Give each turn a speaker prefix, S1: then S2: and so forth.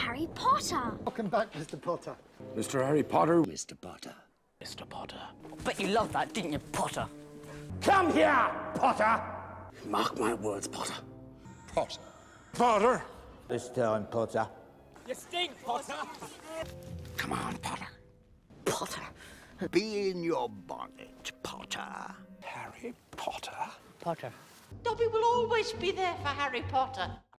S1: Harry Potter.
S2: Welcome back, Mr. Potter.
S3: Mr. Harry Potter. Mr. Potter.
S4: Mr. Potter. Bet you loved that, didn't you, Potter?
S3: Come here, Potter! Mark my words, Potter.
S5: Potter. Potter.
S2: This time, Potter.
S4: You stink, Potter!
S3: Come on, Potter.
S6: Potter. Be in your bonnet, Potter.
S5: Harry Potter.
S4: Potter.
S7: Dobby will always be there for Harry Potter.